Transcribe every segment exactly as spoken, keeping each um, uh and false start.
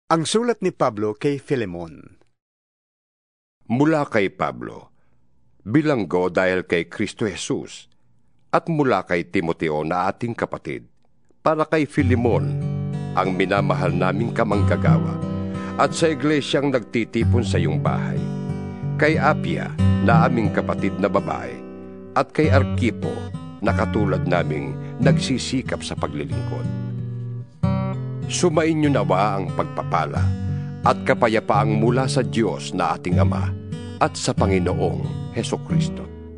Ang sulat ni Pablo kay Filemon. Mula kay Pablo, bilanggo dahil kay Kristo Jesus, at mula kay Timoteo na ating kapatid, para kay Filemon, ang minamahal naming kamanggagawa, at sa iglesyang nagtitipon sa iyong bahay, kay Apia na aming kapatid na babae, at kay Arkipo na katulad naming nagsisikap sa paglilingkod. Sumainyo nawa ang pagpapala at kapayapaang mula sa Diyos na ating Ama at sa Panginoong Hesukristo.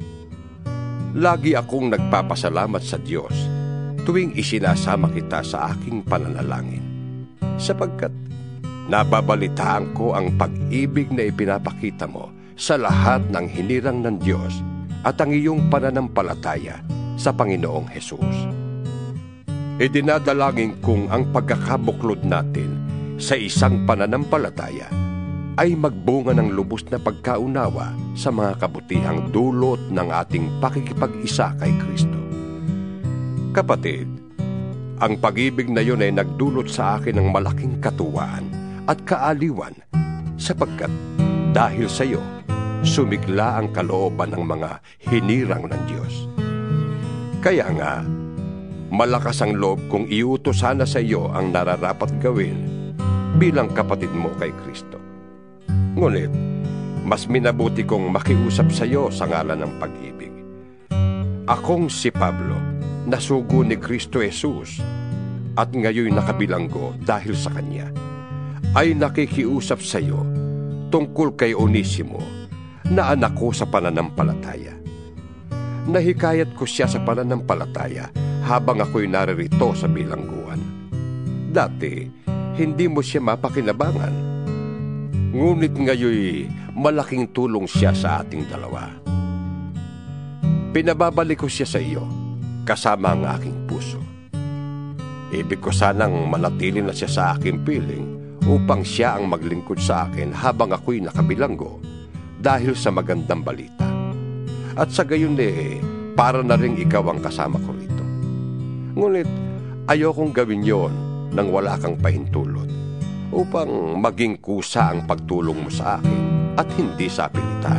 Lagi akong nagpapasalamat sa Diyos tuwing isinasama kita sa aking pananalangin, sapagkat nababalitaan ko ang pag-ibig na ipinapakita mo sa lahat ng hinirang ng Diyos at ang iyong pananampalataya sa Panginoong Hesus. Idinadalangin kong ang pagkakabuklod natin sa isang pananampalataya ay magbunga ng lubos na pagkaunawa sa mga kabutihang dulot ng ating pakikipag-isa kay Kristo. Kapatid, ang pag-ibig na yun ay nagdulot sa akin ng malaking katuwaan at kaaliwan, sapagkat dahil sa iyo, sumigla ang kalooban ng mga hinirang ng Diyos. Kaya nga, malakas ang loob kong iutos sana sa iyo ang nararapat gawin bilang kapatid mo kay Kristo. Ngunit, mas minabuti kong makiusap sa iyo sa ngalan ng pag-ibig. Akong si Pablo, nasugo ni Kristo Jesus, at ngayon nakabilanggo dahil sa Kanya, ay nakikiusap sa iyo tungkol kay Onesimo, na anak ko sa pananampalataya. Nahikayat ko siya sa pananampalataya habang ako'y naririto sa bilangguan. Dati, hindi mo siya mapakinabangan. Ngunit ngayoy malaking tulong siya sa ating dalawa. Pinababalik ko siya sa iyo, kasama ang aking puso. Ibig ko sanang manatili na siya sa aking piling upang siya ang maglingkod sa akin habang ako'y nakabilanggo dahil sa magandang balita. At sa gayon eh, para na rin ikaw ang kasama ko rito. Ngunit ayokong gawin yon nang wala kang pahintulot upang maging kusa ang pagtulong mo sa akin at hindi sa pilitan.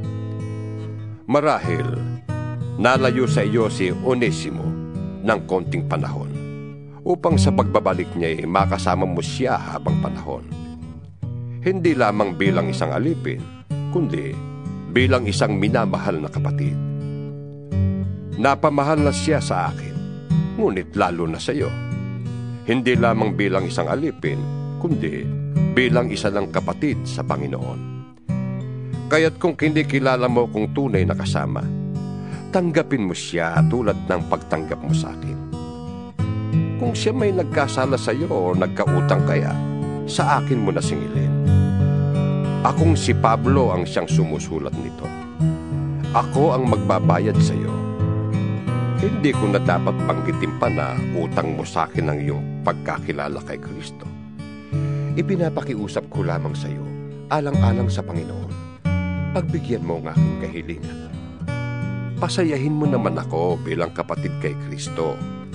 Marahil, nalayo sa iyo si Onesimo ng konting panahon upang sa pagbabalik niya ay makasama mo siya habang panahon. Hindi lamang bilang isang alipin, kundi bilang isang minamahal na kapatid. Napamahal na siya sa akin, ngunit lalo na sa iyo. Hindi lamang bilang isang alipin, kundi bilang isa ng kapatid sa Panginoon. Kaya't kung kinikilala mo kung tunay na kasama, tanggapin mo siya tulad ng pagtanggap mo sa akin. Kung siya may nagkasala sa iyo o nagkautang kaya, sa akin mo na singilin. Akong si Pablo ang siyang sumusulat nito. Ako ang magbabayad sa iyo. Hindi ko na dapat banggitin pa na utang mo sa akin ang iyong pagkakilala kay Kristo. Ipinapakiusap ko lamang sa iyo, alang-alang sa Panginoon. Pagbigyan mo ang aking kahilingan. Pasayahin mo naman ako bilang kapatid kay Kristo.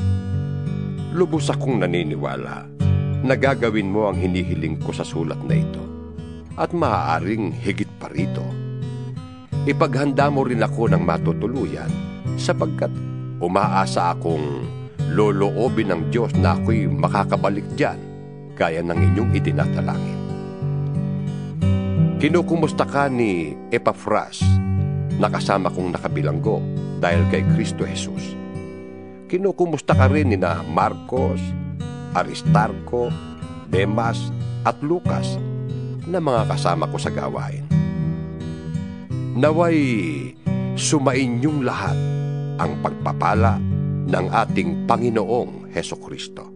Lubos akong naniniwala na gagawin mo ang hinihiling ko sa sulat na ito, at maaaring higit pa rito. Ipaghanda mo rin ako ng matutuluyan, sapagkat umaasa akong loloobin ng Diyos na ako'y makakabalik diyan, gaya ng inyong idinadalangin. Kinukumusta ka ni Epafras, na kasama kong nakabilanggo dahil kay Kristo Jesus. Kinukumusta ka rin ni na Marcos, Aristarco, Demas, at Lucas, na mga kasama ko sa gawain. Naway sumainyong lahat ang pagpapala ng ating Panginoong Hesukristo.